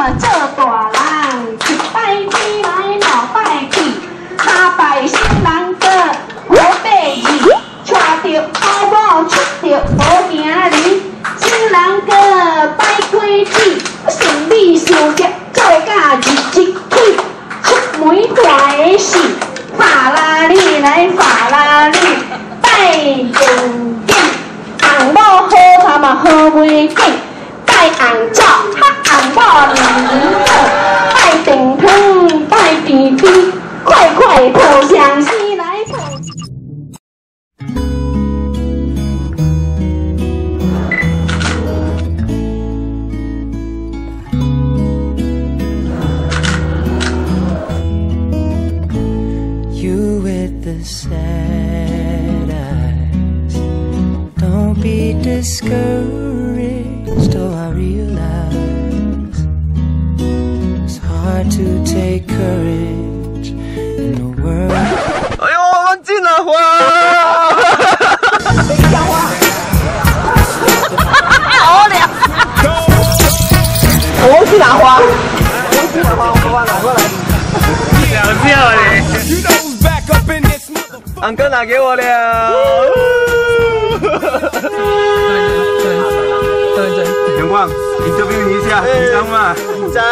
做大人，一摆起来两摆去，三摆新人过五百二，带着包母出着无行李，新人过摆几子，顺利想着做甲日子起，出门欢的是法拉利来法拉利，带证件，红某好看嘛好袂见。拜红照，红某年好，拜电汤，拜甜甜，快快抱上西来抱。 You with the sad eyes, don't be discouraged. Oh, I realize it's hard to take courage in the world. 哎呦，忘记拿花！ 好凉！我忘记拿花， 我把拿过来。搞笑你！安哥拿给我了。阳光 ，interview 你一下，紧张吗？紧张。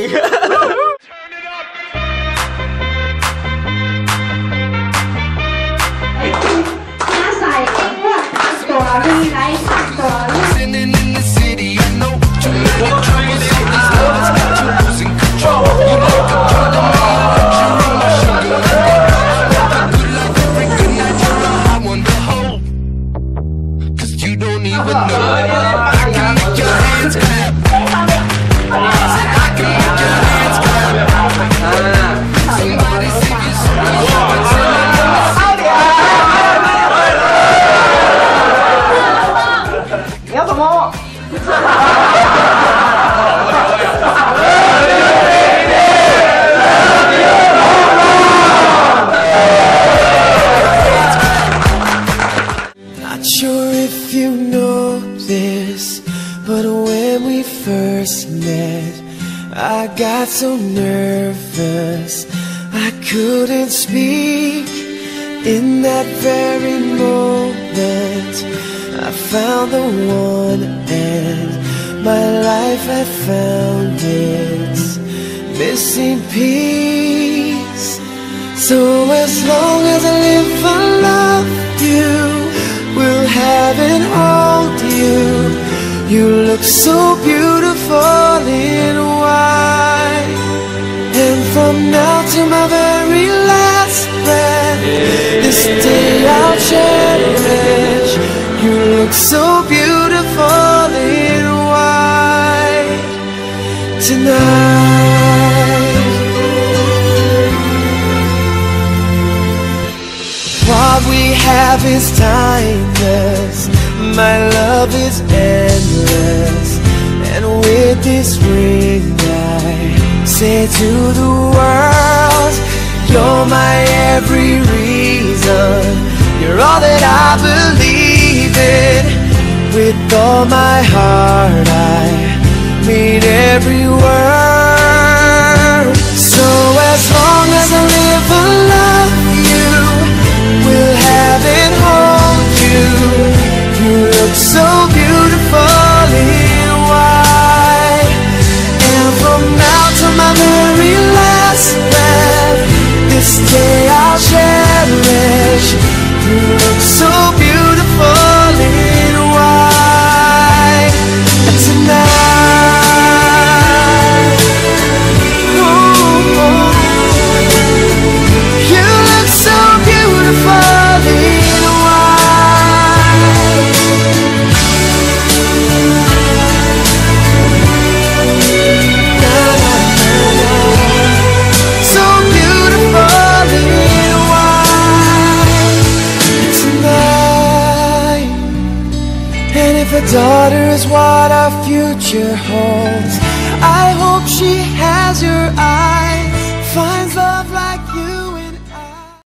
马赛音乐，大力来唱大力。 你要什么 ？Not sure if you know this, but when we first met, I got so nervous I couldn't speak. In that very moment, I found the one, and my life had found its missing piece. So as long as I live, I love you, will have and hold you. You look so beautiful in white, and from now to my very last breath, this day I'll cherish. You look so beautiful in white tonight. What we have is timeless, my love is endless, and with this ring I say to the world, you're my every reason, you're all that I believe in. With all my heart I mean every word. So as long as I live I love you, will have and hold you. You look so beautiful in white, and from now to my very last breath, this day I'll cherish. You look so beautiful in white tonight. Oh, you look so beautiful in white. Na, na, na, na. So beautiful in white tonight. And if a daughter is what our future holds, I hope she has your eyes.